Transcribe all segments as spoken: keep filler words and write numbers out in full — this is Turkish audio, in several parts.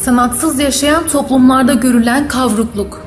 Sanatsız yaşayan toplumlarda görülen kavrukluk.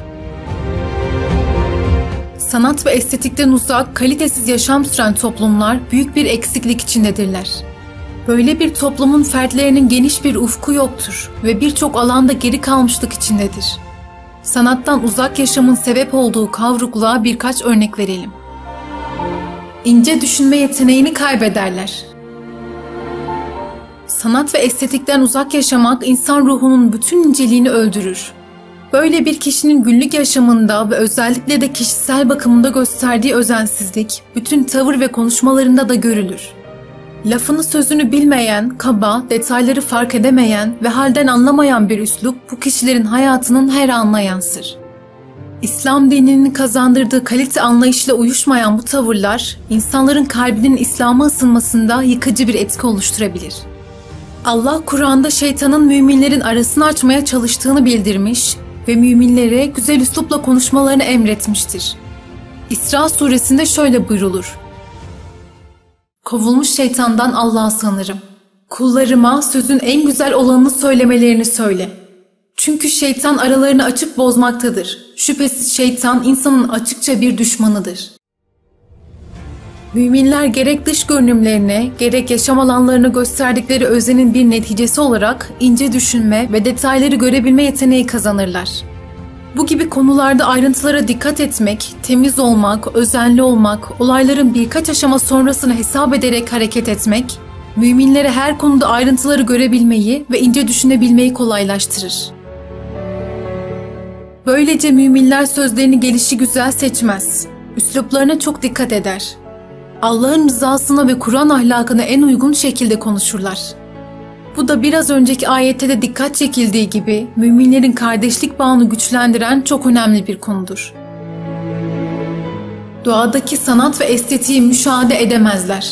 Sanat ve estetikten uzak, kalitesiz yaşam süren toplumlar büyük bir eksiklik içindedirler. Böyle bir toplumun fertlerinin geniş bir ufku yoktur ve birçok alanda geri kalmışlık içindedir. Sanattan uzak yaşamın sebep olduğu kavrukluğa birkaç örnek verelim. İnce düşünme yeteneğini kaybederler. Sanat ve estetikten uzak yaşamak insan ruhunun bütün inceliğini öldürür. Böyle bir kişinin günlük yaşamında ve özellikle de kişisel bakımında gösterdiği özensizlik, bütün tavır ve konuşmalarında da görülür. Lafını sözünü bilmeyen, kaba, detayları fark edemeyen ve halden anlamayan bir üslup bu kişilerin hayatının her anına yansır. İslam dininin kazandırdığı kalite anlayışla uyuşmayan bu tavırlar, insanların kalbinin İslam'a ısınmasında yıkıcı bir etki oluşturabilir. Allah Kur'an'da şeytanın müminlerin arasını açmaya çalıştığını bildirmiş ve müminlere güzel üslupla konuşmalarını emretmiştir. İsra suresinde şöyle buyrulur: Kovulmuş şeytandan Allah'a sığınırım. Kullarıma sözün en güzel olanını söylemelerini söyle. Çünkü şeytan aralarını açıp bozmaktadır. Şüphesiz şeytan insanın açıkça bir düşmanıdır. Müminler gerek dış görünümlerine, gerek yaşam alanlarına gösterdikleri özenin bir neticesi olarak ince düşünme ve detayları görebilme yeteneği kazanırlar. Bu gibi konularda ayrıntılara dikkat etmek, temiz olmak, özenli olmak, olayların birkaç aşama sonrasını hesap ederek hareket etmek, müminlere her konuda ayrıntıları görebilmeyi ve ince düşünebilmeyi kolaylaştırır. Böylece müminler sözlerini gelişigüzel seçmez, üsluplarına çok dikkat eder. Allah'ın rızasına ve Kur'an ahlakına en uygun şekilde konuşurlar. Bu da biraz önceki ayette de dikkat çekildiği gibi müminlerin kardeşlik bağını güçlendiren çok önemli bir konudur. Doğadaki sanat ve estetiği müşahede edemezler.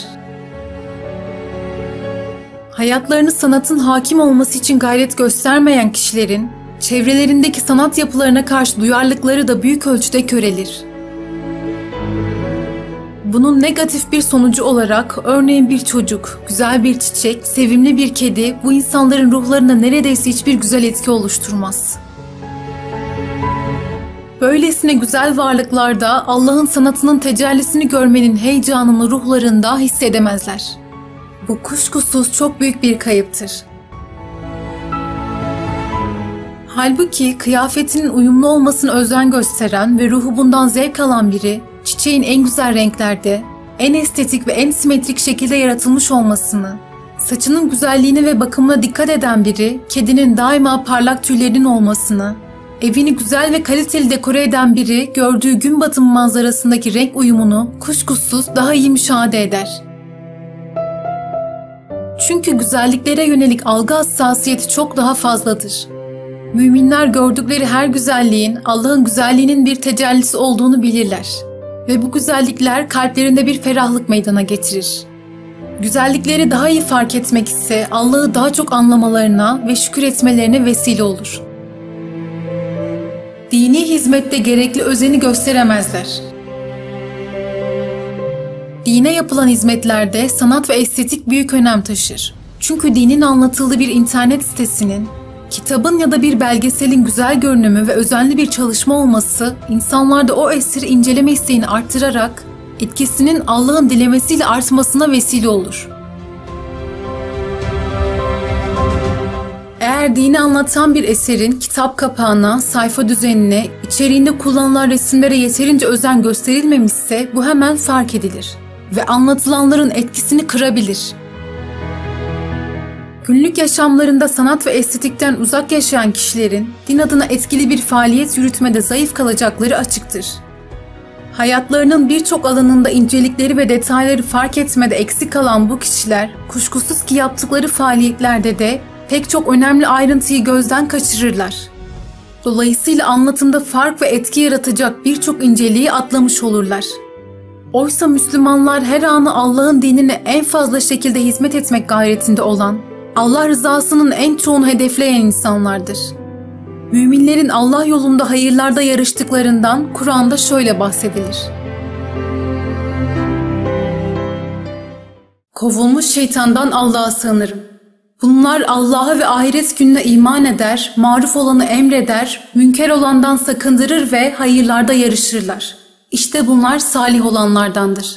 Hayatlarını sanatın hakim olması için gayret göstermeyen kişilerin çevrelerindeki sanat yapılarına karşı duyarlılıkları da büyük ölçüde körelir. Bunun negatif bir sonucu olarak örneğin bir çocuk, güzel bir çiçek, sevimli bir kedi bu insanların ruhlarına neredeyse hiçbir güzel etki oluşturmaz. Böylesine güzel varlıklarda Allah'ın sanatının tecellisini görmenin heyecanını ruhlarında hissedemezler. Bu kuşkusuz çok büyük bir kayıptır. Halbuki kıyafetinin uyumlu olmasına özen gösteren ve ruhu bundan zevk alan biri, çiçeğin en güzel renklerde, en estetik ve en simetrik şekilde yaratılmış olmasını, saçının güzelliğine ve bakımına dikkat eden biri, kedinin daima parlak tüylerinin olmasını, evini güzel ve kaliteli dekore eden biri, gördüğü gün batımı manzarasındaki renk uyumunu kuşkusuz daha iyi müşahede eder. Çünkü güzelliklere yönelik algı hassasiyeti çok daha fazladır. Müminler gördükleri her güzelliğin Allah'ın güzelliğinin bir tecellisi olduğunu bilirler. Ve bu güzellikler kalplerinde bir ferahlık meydana getirir. Güzellikleri daha iyi fark etmek ise Allah'ı daha çok anlamalarına ve şükür etmelerine vesile olur. Dini hizmette gerekli özeni gösteremezler. Dine yapılan hizmetlerde sanat ve estetik büyük önem taşır. Çünkü dinin anlatıldığı bir internet sitesinin, kitabın ya da bir belgeselin güzel görünümü ve özenli bir çalışma olması, insanlarda o eseri inceleme isteğini arttırarak, etkisinin Allah'ın dilemesiyle artmasına vesile olur. Eğer dini anlatan bir eserin kitap kapağına, sayfa düzenine, içeriğinde kullanılan resimlere yeterince özen gösterilmemişse bu hemen fark edilir ve anlatılanların etkisini kırabilir. Günlük yaşamlarında sanat ve estetikten uzak yaşayan kişilerin din adına etkili bir faaliyet yürütmede zayıf kalacakları açıktır. Hayatlarının birçok alanında incelikleri ve detayları fark etmede eksik kalan bu kişiler, kuşkusuz ki yaptıkları faaliyetlerde de pek çok önemli ayrıntıyı gözden kaçırırlar. Dolayısıyla anlatımda fark ve etki yaratacak birçok inceliği atlamış olurlar. Oysa Müslümanlar her anı Allah'ın dinine en fazla şekilde hizmet etmek gayretinde olan, Allah rızasının en çoğunu hedefleyen insanlardır. Müminlerin Allah yolunda hayırlarda yarıştıklarından Kur'an'da şöyle bahsedilir: Kovulmuş şeytandan Allah'a sığınırım. Bunlar Allah'a ve ahiret gününe iman eder, maruf olanı emreder, münker olandan sakındırır ve hayırlarda yarışırlar. İşte bunlar salih olanlardandır.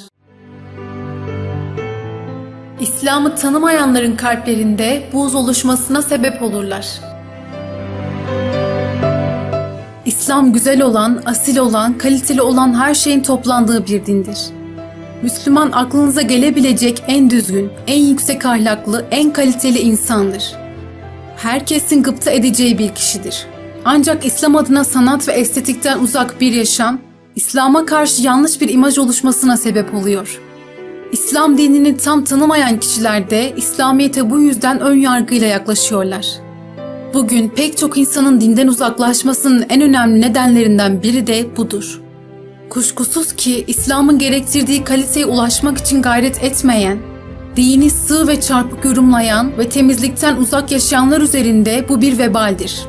İslam'ı tanımayanların kalplerinde buğz oluşmasına sebep olurlar. İslam güzel olan, asil olan, kaliteli olan her şeyin toplandığı bir dindir. Müslüman aklınıza gelebilecek en düzgün, en yüksek ahlaklı, en kaliteli insandır. Herkesin gıpta edeceği bir kişidir. Ancak İslam adına sanat ve estetikten uzak bir yaşam, İslam'a karşı yanlış bir imaj oluşmasına sebep oluyor. İslam dinini tam tanımayan kişiler de İslamiyet'e bu yüzden ön yargıyla yaklaşıyorlar. Bugün pek çok insanın dinden uzaklaşmasının en önemli nedenlerinden biri de budur. Kuşkusuz ki İslam'ın gerektirdiği kaliteye ulaşmak için gayret etmeyen, dini sığ ve çarpık yorumlayan ve temizlikten uzak yaşayanlar üzerinde bu bir vebaldir.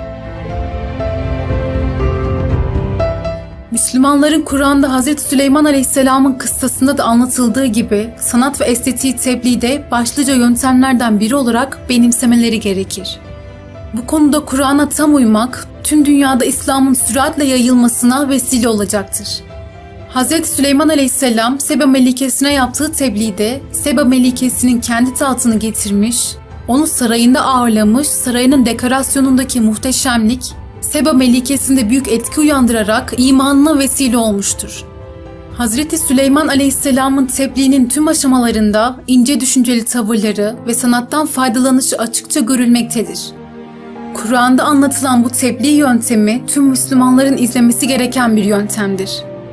Müslümanların Kur'an'da Hazreti Süleyman Aleyhisselam'ın kıssasında da anlatıldığı gibi sanat ve estetiği tebliğde başlıca yöntemlerden biri olarak benimsemeleri gerekir. Bu konuda Kur'an'a tam uymak, tüm dünyada İslam'ın süratle yayılmasına vesile olacaktır. Hazreti Süleyman Aleyhisselam Seba Melikesi'ne yaptığı tebliğde Seba Melikesi'nin kendi tahtını getirmiş, onu sarayında ağırlamış, sarayının dekorasyonundaki muhteşemlik, Seba Melikesi'nde büyük etki uyandırarak imanına vesile olmuştur. Hazreti Süleyman Aleyhisselam'ın tebliğinin tüm aşamalarında ince düşünceli tavırları ve sanattan faydalanışı açıkça görülmektedir. Kur'an'da anlatılan bu tebliğ yöntemi tüm Müslümanların izlemesi gereken bir yöntemdir.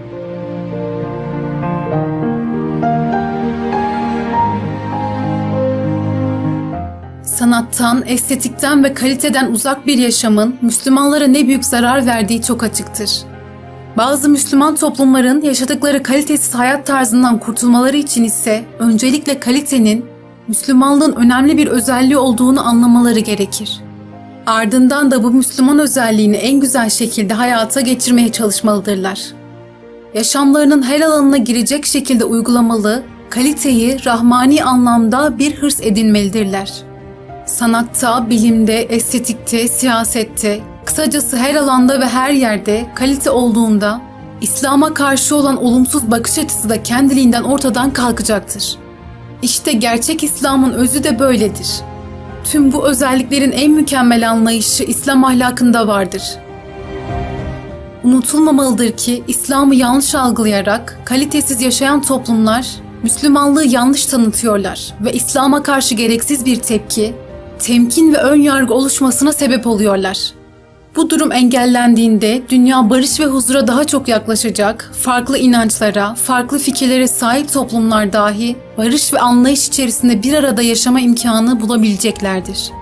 Sanattan, estetikten ve kaliteden uzak bir yaşamın Müslümanlara ne büyük zarar verdiği çok açıktır. Bazı Müslüman toplumların yaşadıkları kalitesiz hayat tarzından kurtulmaları için ise öncelikle kalitenin Müslümanlığın önemli bir özelliği olduğunu anlamaları gerekir. Ardından da bu Müslüman özelliğini en güzel şekilde hayata geçirmeye çalışmalıdırlar. Yaşamlarının her alanına girecek şekilde uygulamalı, kaliteyi rahmani anlamda bir hırs edinmelidirler. Sanatta, bilimde, estetikte, siyasette, kısacası her alanda ve her yerde kalite olduğunda İslam'a karşı olan olumsuz bakış açısı da kendiliğinden ortadan kalkacaktır. İşte gerçek İslam'ın özü de böyledir. Tüm bu özelliklerin en mükemmel anlayışı İslam ahlakında vardır. Unutulmamalıdır ki İslam'ı yanlış algılayarak kalitesiz yaşayan toplumlar Müslümanlığı yanlış tanıtıyorlar ve İslam'a karşı gereksiz bir tepki, temkin ve ön yargı oluşmasına sebep oluyorlar. Bu durum engellendiğinde dünya barış ve huzura daha çok yaklaşacak, farklı inançlara, farklı fikirlere sahip toplumlar dahi barış ve anlayış içerisinde bir arada yaşama imkanı bulabileceklerdir.